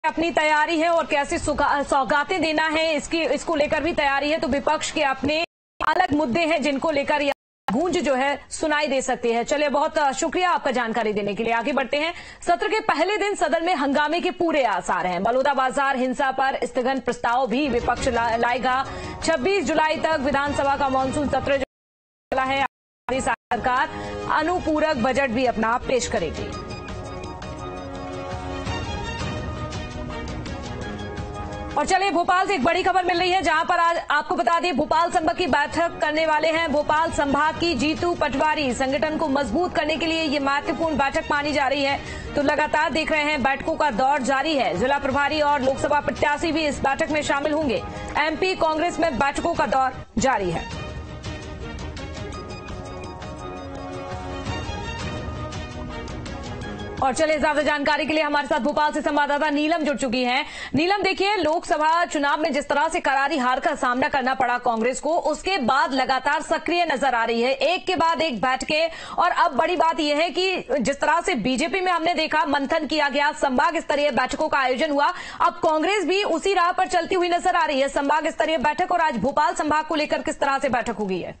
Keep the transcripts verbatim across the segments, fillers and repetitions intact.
अपनी तैयारी है और कैसी सौगातें देना है इसकी इसको लेकर भी तैयारी है। तो विपक्ष के अपने अलग मुद्दे हैं जिनको लेकर गूंज जो है सुनाई दे सकती है। चलिए, बहुत शुक्रिया आपका जानकारी देने के लिए। आगे बढ़ते हैं। सत्र के पहले दिन सदन में हंगामे के पूरे आसार हैं। बलौदाबाजार हिंसा पर स्थगन प्रस्ताव भी विपक्ष लाएगा। छब्बीस जुलाई तक विधानसभा का मानसून सत्र जो चला है, सरकार अनुपूरक बजट भी अपना पेश करेगी। और चलिए, भोपाल से एक बड़ी खबर मिल रही है, जहां पर आज आपको बता दें भोपाल संभाग की बैठक करने वाले हैं भोपाल संभाग की जीतू पटवारी। संगठन को मजबूत करने के लिए ये महत्वपूर्ण बैठक मानी जा रही है। तो लगातार देख रहे हैं बैठकों का दौर जारी है। जिला प्रभारी और लोकसभा प्रत्याशी भी इस बैठक में शामिल होंगे। एमपी कांग्रेस में बैठकों का दौर जारी है। और चलिए, ज्यादा जानकारी के लिए हमारे साथ भोपाल से संवाददाता नीलम जुड़ चुकी हैं। नीलम, देखिए, लोकसभा चुनाव में जिस तरह से करारी हार का सामना करना पड़ा कांग्रेस को, उसके बाद लगातार सक्रिय नजर आ रही है, एक के बाद एक बैठकें। और अब बड़ी बात यह है कि जिस तरह से बीजेपी में हमने देखा मंथन किया गया, संभाग स्तरीय बैठकों का आयोजन हुआ, अब कांग्रेस भी उसी राह पर चलती हुई नजर आ रही है। संभाग स्तरीय बैठक और आज भोपाल संभाग को लेकर किस तरह से बैठक होगी है?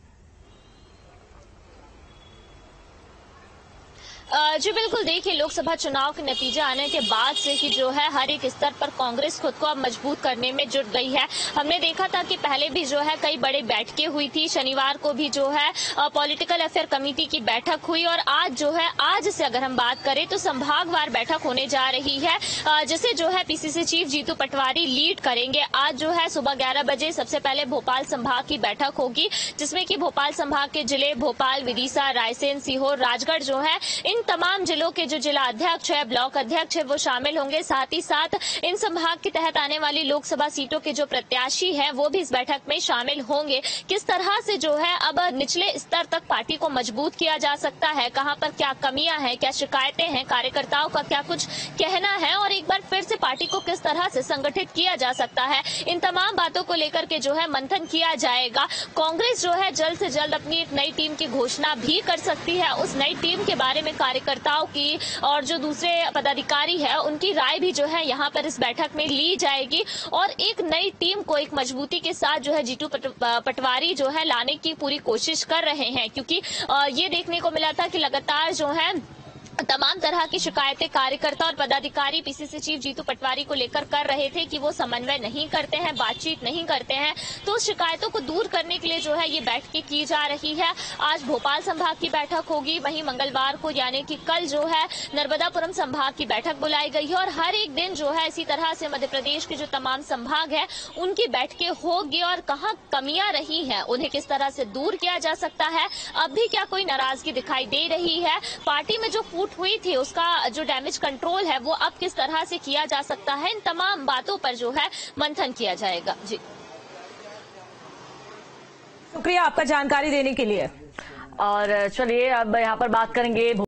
जी बिल्कुल, देखिए, लोकसभा चुनाव के नतीजे आने के बाद से ही जो है हर एक स्तर पर कांग्रेस खुद को अब मजबूत करने में जुट गई है। हमने देखा था कि पहले भी जो है कई बड़े बैठकें हुई थी। शनिवार को भी जो है पॉलिटिकल अफेयर कमेटी की बैठक हुई और आज जो है आज से अगर हम बात करें तो संभागवार बैठक होने जा रही है, जिसे जो है PCC chief Jitu Patwari lead करेंगे। आज जो है सुबह ग्यारह बजे सबसे पहले भोपाल संभाग की बैठक होगी, जिसमें कि भोपाल संभाग के जिले भोपाल, विदिशा, रायसेन, सीहोर, राजगढ़ जो है इन तमाम जिलों के जो जिला अध्यक्ष है, ब्लॉक अध्यक्ष है, वो शामिल होंगे। साथ ही साथ इन संभाग के तहत आने वाली लोकसभा सीटों के जो प्रत्याशी हैं वो भी इस बैठक में शामिल होंगे। किस तरह से जो है अब निचले स्तर तक पार्टी को मजबूत किया जा सकता है, कहां पर क्या कमियां हैं, क्या शिकायतें हैं, कार्यकर्ताओं का क्या कुछ कहना है और एक बार फिर से पार्टी को किस तरह से संगठित किया जा सकता है, इन तमाम बातों को लेकर के जो है मंथन किया जाएगा। कांग्रेस जो है जल्द से जल्द अपनी एक नई टीम की घोषणा भी कर सकती है। उस नई टीम के बारे में कार्यकर्ताओं की और जो दूसरे पदाधिकारी है उनकी राय भी जो है यहाँ पर इस बैठक में ली जाएगी और एक नई टीम को एक मजबूती के साथ जो है जीतू पटवारी जो है लाने की पूरी कोशिश कर रहे हैं, क्योंकि ये देखने को मिला था कि लगातार जो है तमाम तरह की शिकायतें कार्यकर्ता और पदाधिकारी पीसीसी चीफ जीतू पटवारी को लेकर कर रहे थे कि वो समन्वय नहीं करते हैं, बातचीत नहीं करते हैं। तो उस शिकायतों को दूर करने के लिए जो है ये बैठकें की जा रही है। आज भोपाल संभाग की बैठक होगी, वहीं मंगलवार को यानी कि कल जो है नर्मदापुरम संभाग की बैठक बुलाई गई है और हर एक दिन जो है इसी तरह से मध्य प्रदेश के जो तमाम संभाग है उनकी बैठकें होगी और कहाँ कमियां रही हैं उन्हें किस तरह से दूर किया जा सकता है। अब भी क्या कोई नाराजगी दिखाई दे रही है, पार्टी में जो फूट हुई थी उसका जो डैमेज कंट्रोल है वो अब किस तरह से किया जा सकता है, इन तमाम बातों पर जो है मंथन किया जाएगा। जी शुक्रिया आपका जानकारी देने के लिए। और चलिए, अब यहाँ पर बात करेंगे